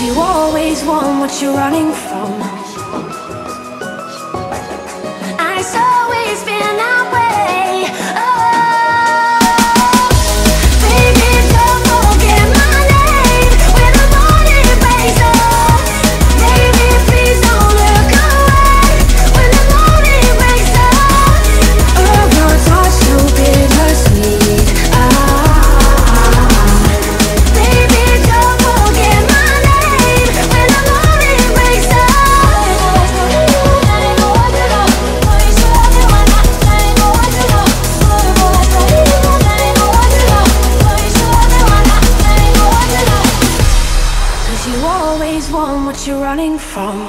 you always want what you're running from. And it's always been that way. Oh, baby, don't forget my name when the morning breaks up. Baby, please don't look away when the morning breaks up. Oh, your touch so bittersweet. Baby, don't forget my name when the morning breaks up. Cause you always want what you're running from.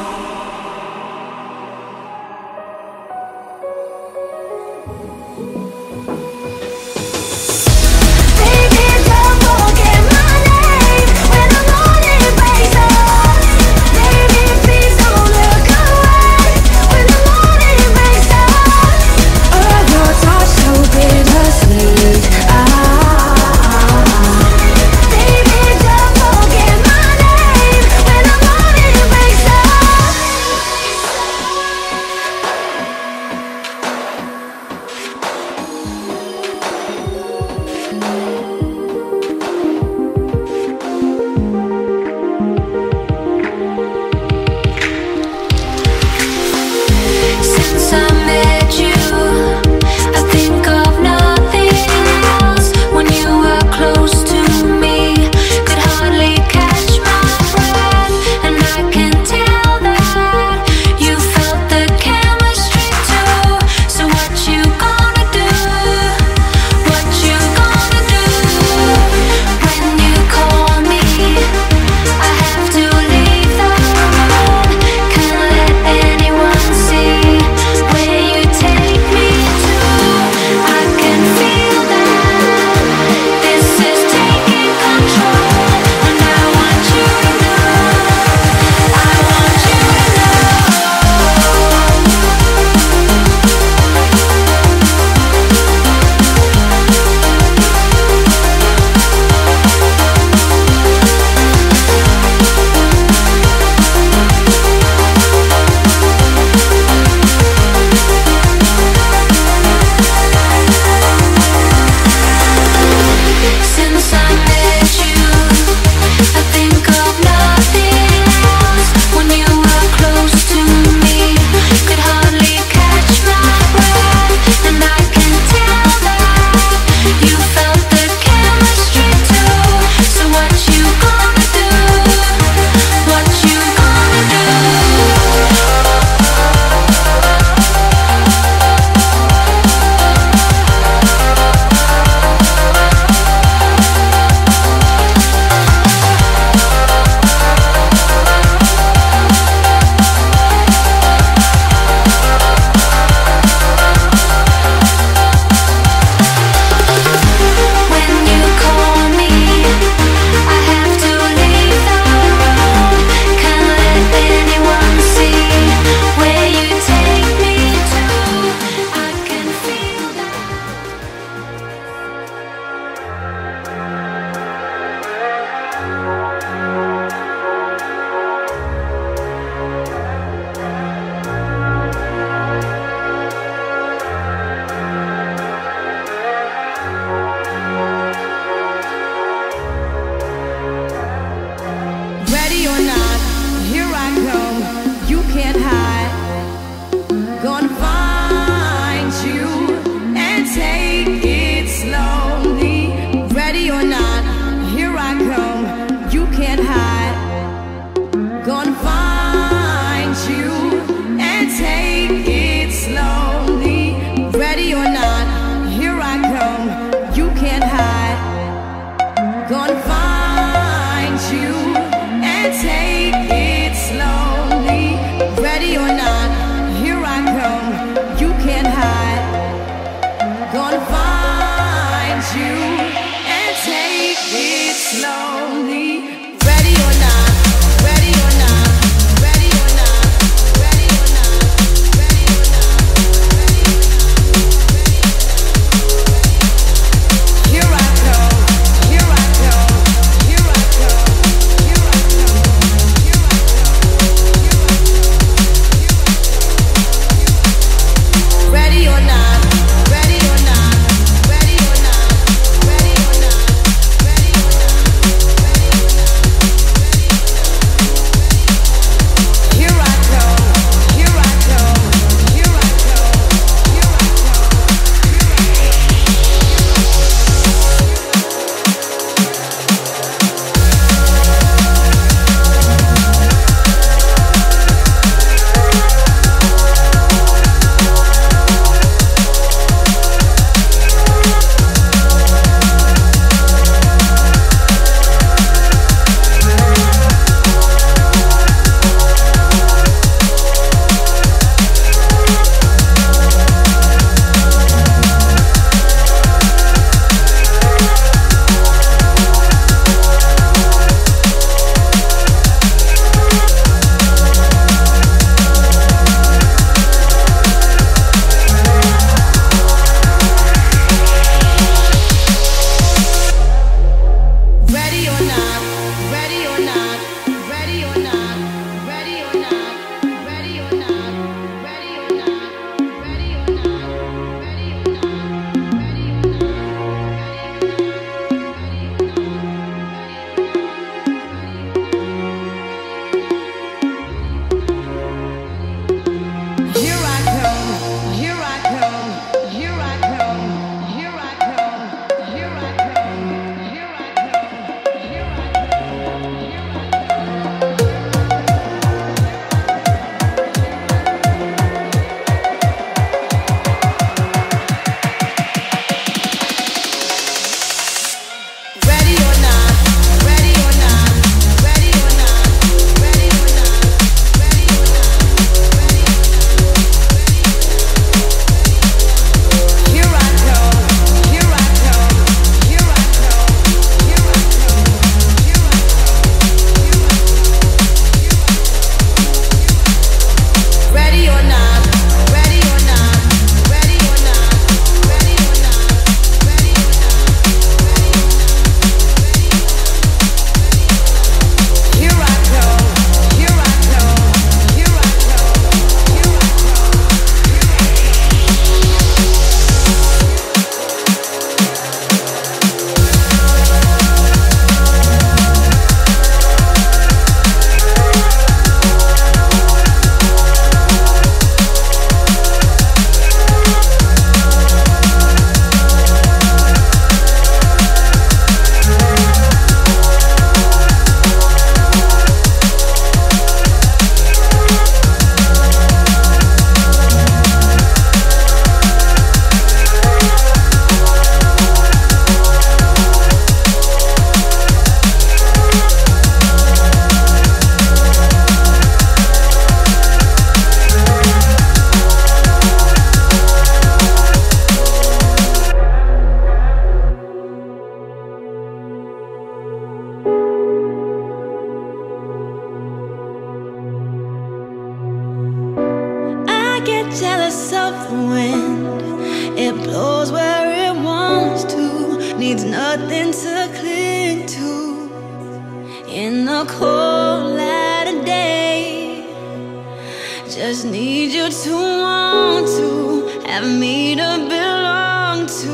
of the wind. It blows where it wants to, needs nothing to cling to. In the cold light of day, just need you to want to have me to belong to.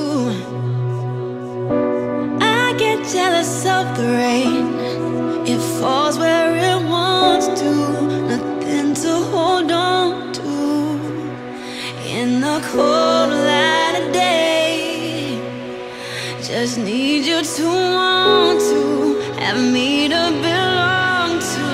I get jealous of the rain. It falls where it wants to, nothing to hold on to. In the cold light of day, just need you to want to have me to belong to.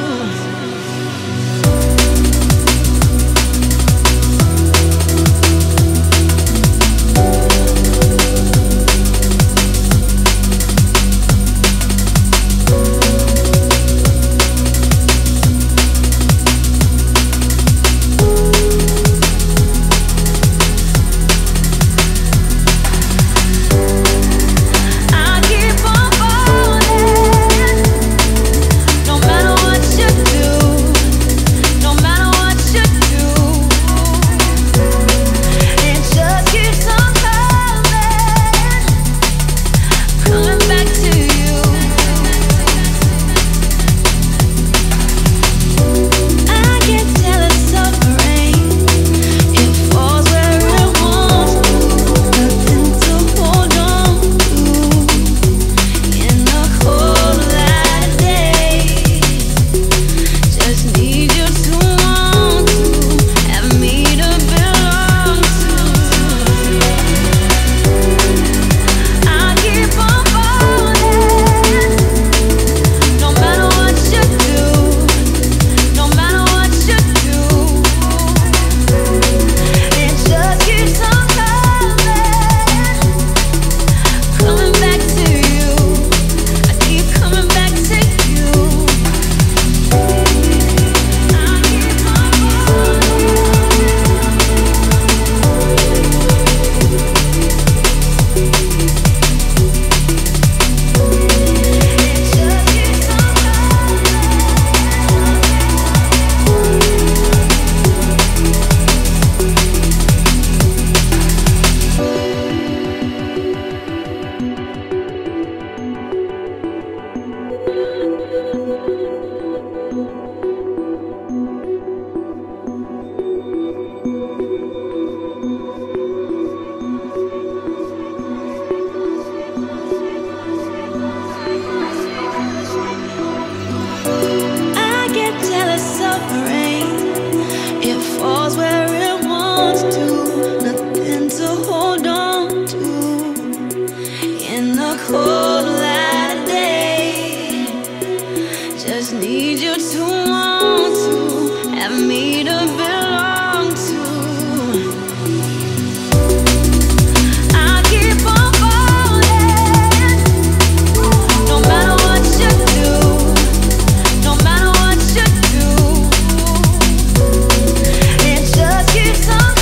Cold light of day, just need you to want to have me to belong to. I keep on falling, no matter what you do, no matter what you do. It just keeps on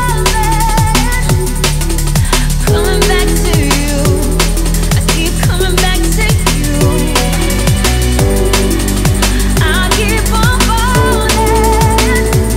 coming back to you. Coming back to you. I keep on falling.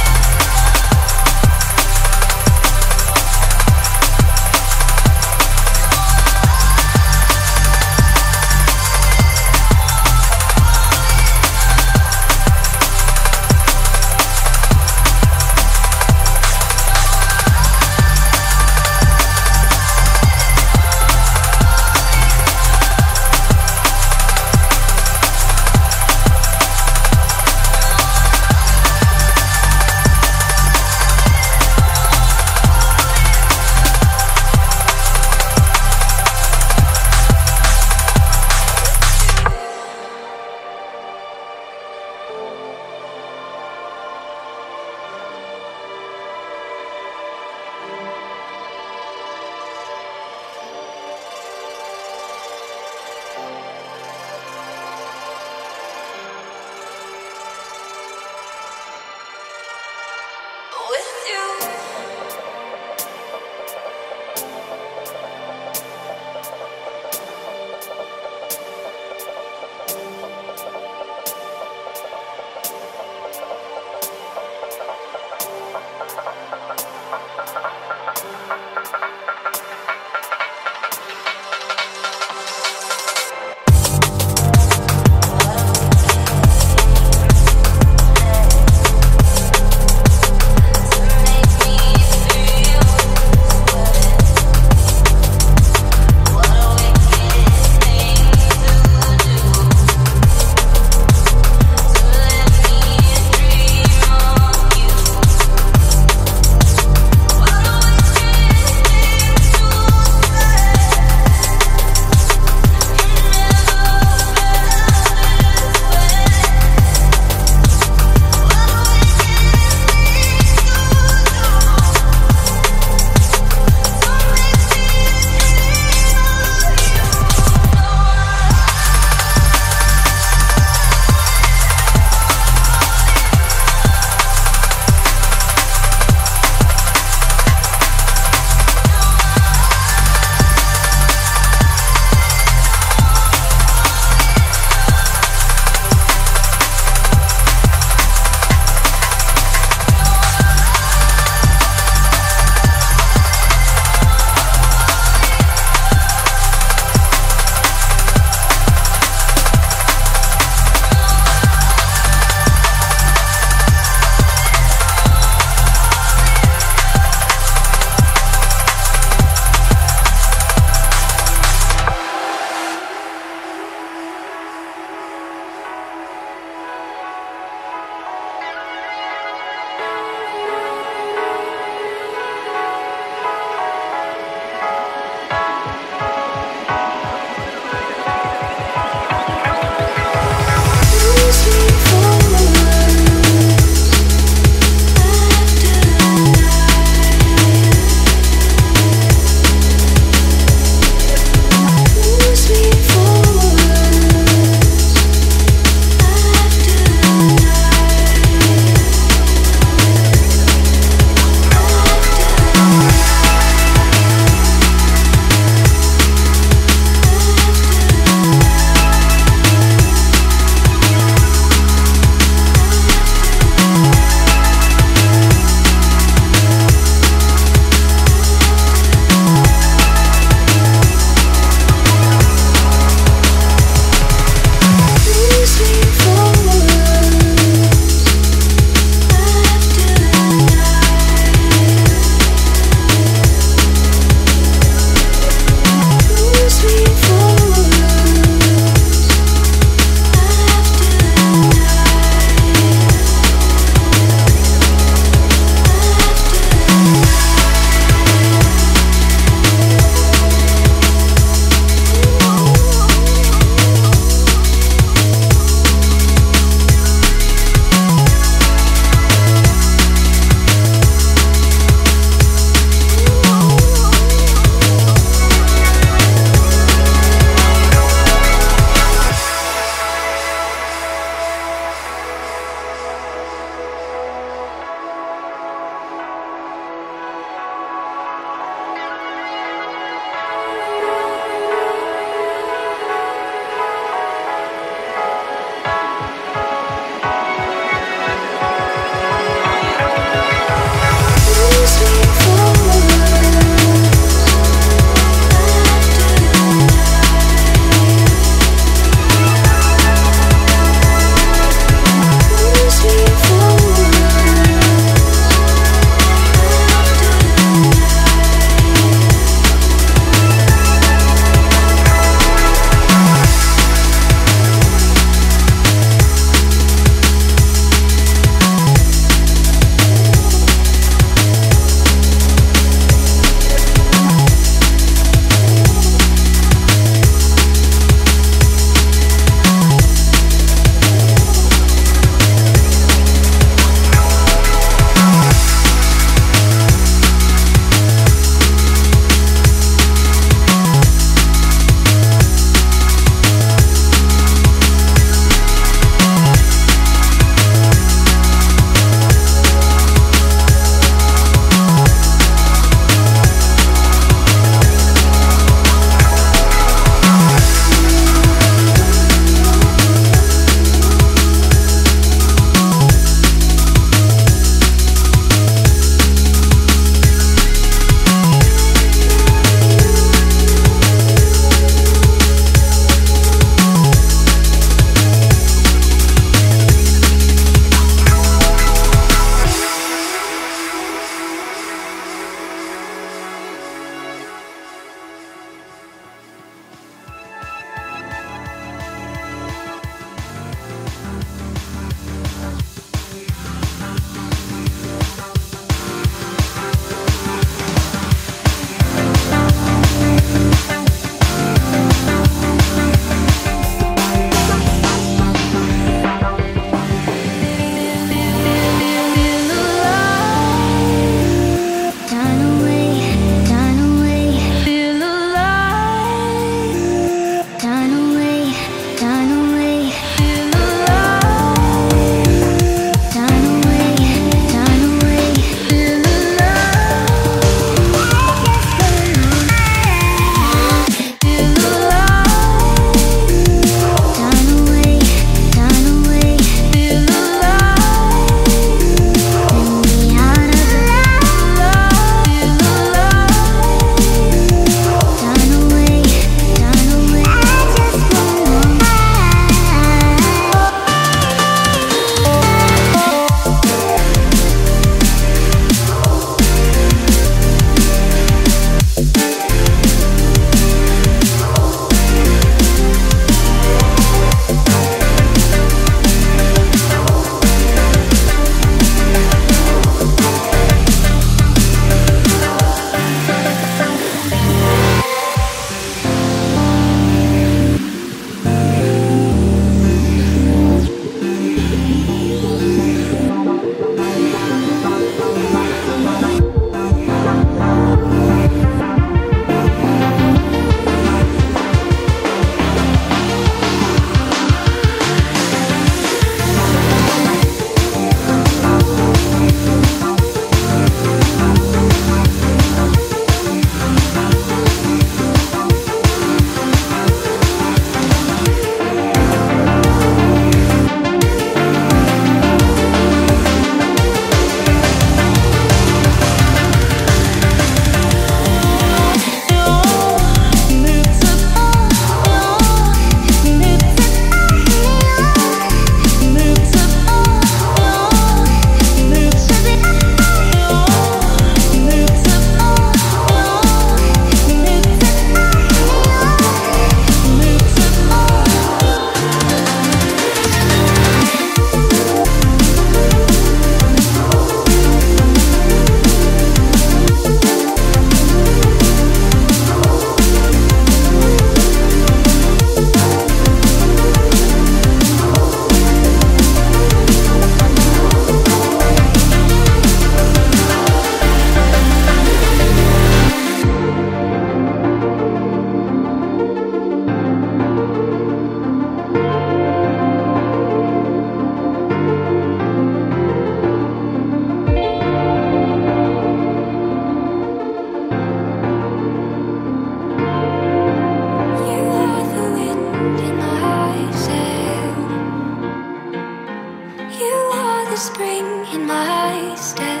my step.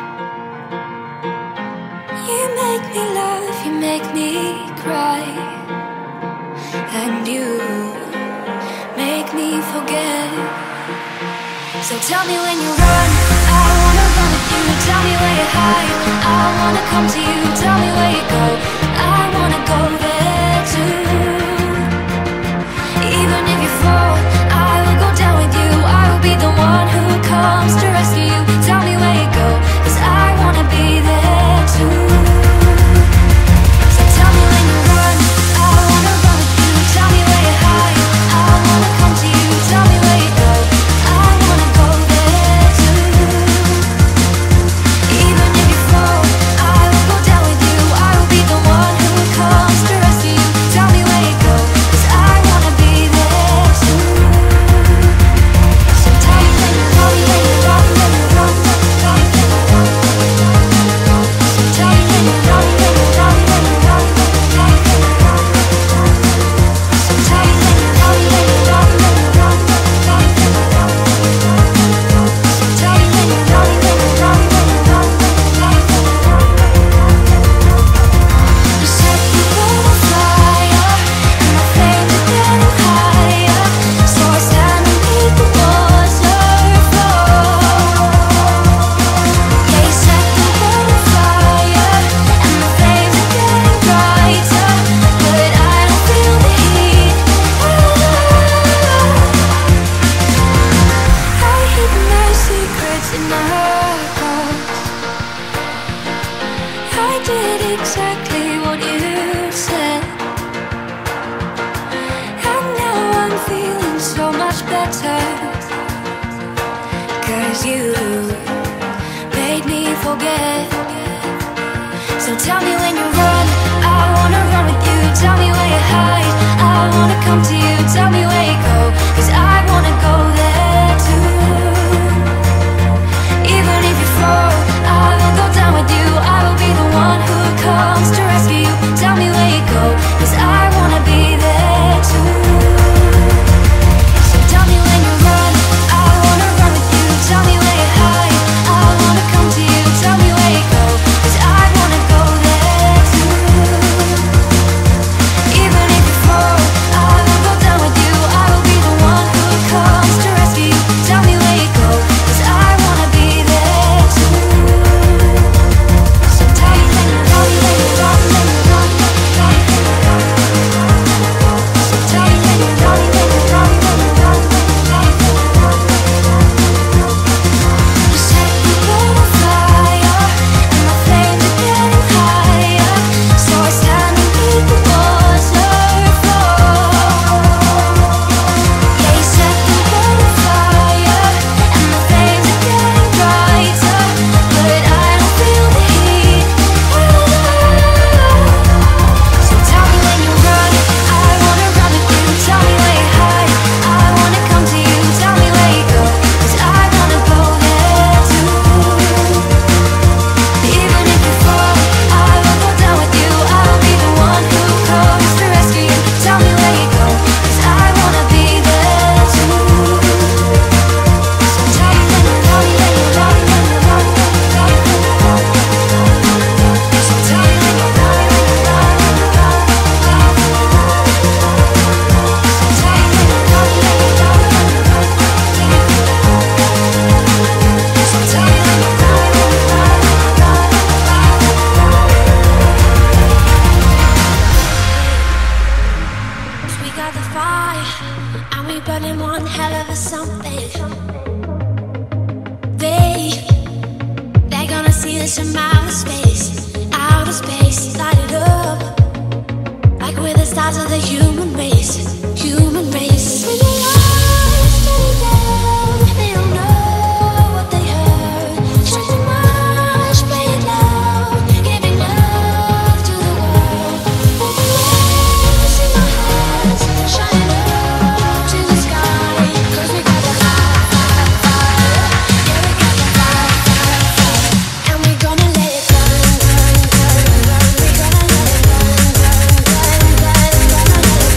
You make me laugh, you make me cry, and you make me forget. So tell me when you run, I wanna run with you. Tell me where you hide, I wanna come to you. Tell me where you go, I wanna go there too. Even if you fall, I will go down with you. I will be the one who comes to rescue you. Tell me where you go, 'cause I wanna be there too. So tell me when you run, I wanna run with you. Tell me where you hide, I wanna come to you. Tell me where you go, I wanna go there too. Even if you fall, I will go down with you. I will be the one who comes to rescue you. Tell me where you go, 'cause I wanna be there too. So tell me when you run, when you run, when you run, run, run. So tell me when you run, when you run, when you run, run, run. So tell me when you run, when you run, when you run, run, run. So tell me when you run, when you run, when you run, run, run. You set me on fire, and my flames are getting higher. So I stand beneath the waterfall. Yeah, you set me on fire, and my flames are getting brighter, but I don't feel the heat. I hid my secrets in my heart. I did exactly what you said, and now I'm feeling so much better, 'cause you made me forget. So tell me when you run, I wanna run with you. Tell me where you hide, I wanna come to you. Tell me where you go, 'cause I wanna go there too. Even if you fall, I will go down with you. I will be the one who comes to rescue you. Tell me where you go, 'cause I wanna be there too. So tell me when you run, I wanna run with you. Tell me where you hide, I wanna come to you. Tell me where you go, 'cause I wanna go there too. Even if you fall, I will go down with you. I will be the one who comes to rescue you. Tell me where you go, 'cause I wanna be there too. So tell me when you run, when you run, when you run, run, run. So tell me when you run, when you run, when you run, run, run. You set me on fire, and my flames are getting higher. So I stand beneath the waterfall. Yeah, you set me on fire, and my flames are getting brighter, but I don't feel the heat. So tell me when you run, I wanna run with you. Tell me where you hide, I wanna come to you. Tell me where you go, 'cause I wanna go there too. Even if you fall, I will go down with you. I will be the one who comes to rescue you. Tell me where you go, 'cause I wanna be there too. So tell me when you run, when you run, when you run, run, run. So tell me when you run, when you run, run, run. So tell me when you run, when you run, when you run, run. So tell me when you run, when you run, run, run. 'Cause we got the fire, and we burning one hell of a something. They're gonna see us from outer space, light it up like we're the stars of the human race, human race. When your lights burn down, they don't know what they heard. Shine so much, play it loud, giving love to the world. With the rays in my hands, shining up to the sky. 'Cause we got the fire, fire, fire. Yeah, we got the fire, fire, fire. And we're gonna let it burn, burn, burn, burn. We're gonna let it burn, burn, burn, burn. Gonna let it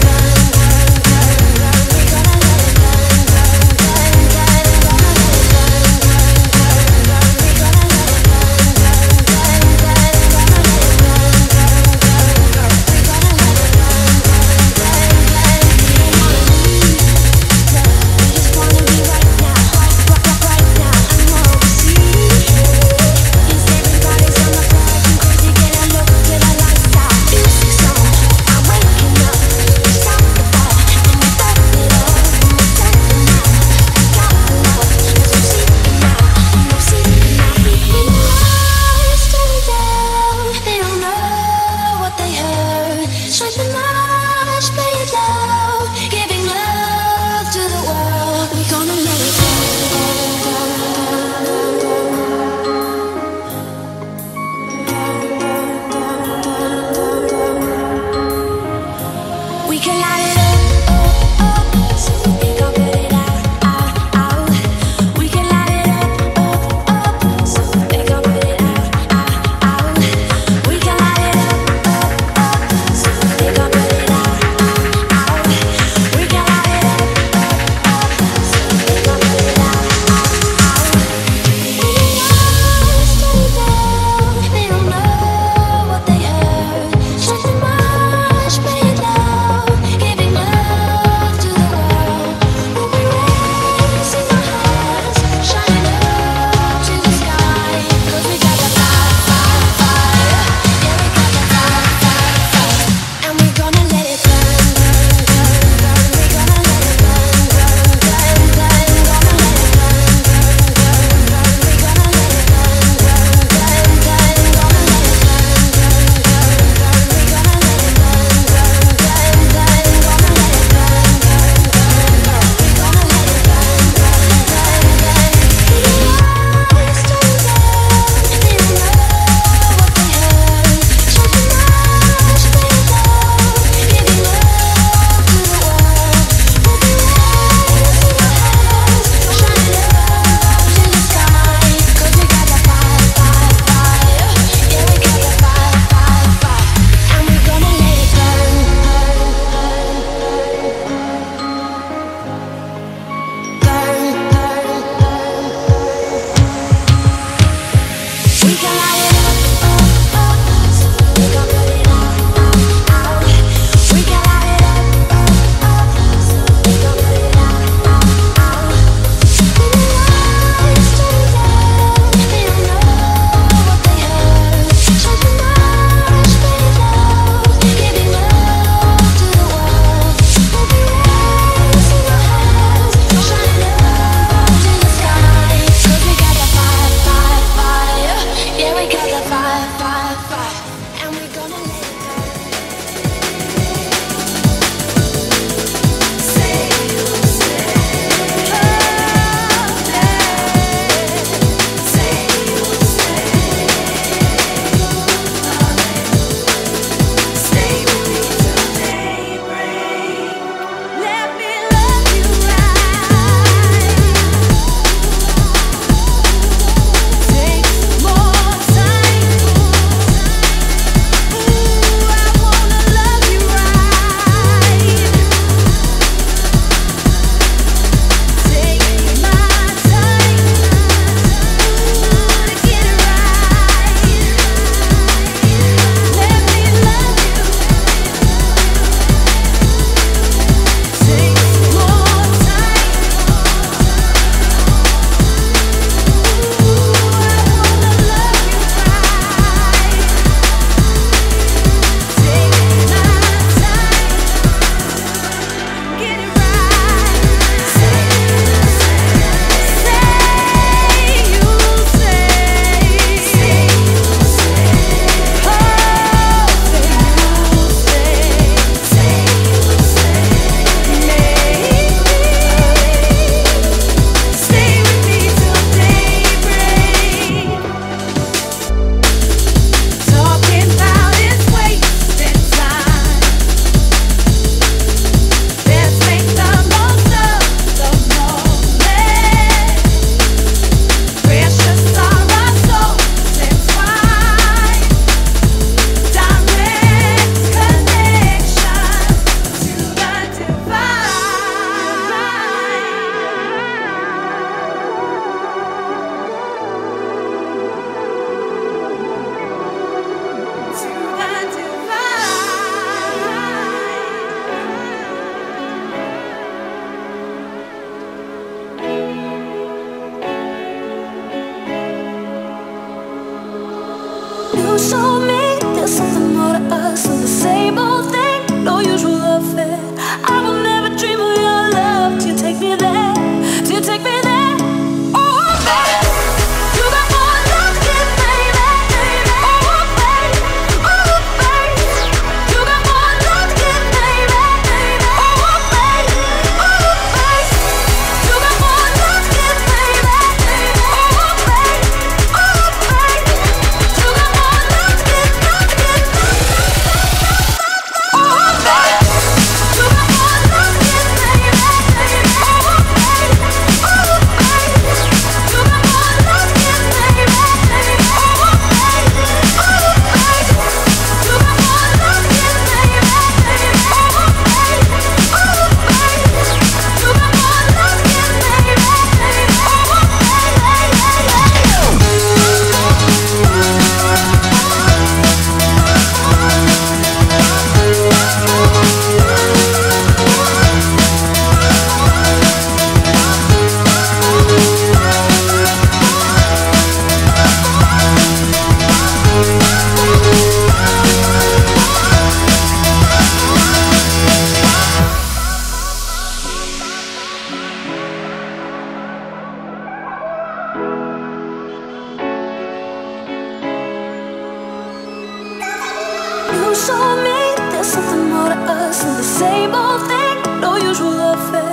We can light it up, so we gon' put it out, out. We can light it up, so we gon' put it out, out. When the lights turn down, they don't know what they heard. Shine your light, spread it out, giving love to the world. Let the rays in your hands shine up to the sky. 'Cause we got that fire, fire, fire. Yeah, we got that fire, fire, fire. And we're gonna let it say you say, oh, say you say, stay with me till daybreak. Let me love you right. Takes more time. Ooh, I wanna love you right. Take my time, to get it right. Let me love you. Takes more time. Ooh, I wanna love you right. Take my time, get it right. Say you say, stay with me till daybreak. Talking about it's wasting time. Let's make the most of the moment. Precious are our souls entwined. Direct connection to the divine. To the divine. You showed me there's something more to us than the same old thing, no usual affair. I will never dream of your love till you take me there, till you take me there. Oh, baby, you got more love to give, baby. Oh, baby, oh, baby, you got more love to give, baby. Oh, baby, oh, baby, you got more love to give, baby. Oh, baby, oh, baby, you got more love to give, love to give, love to give. You showed me there's something more to us than the same old thing, no usual affair.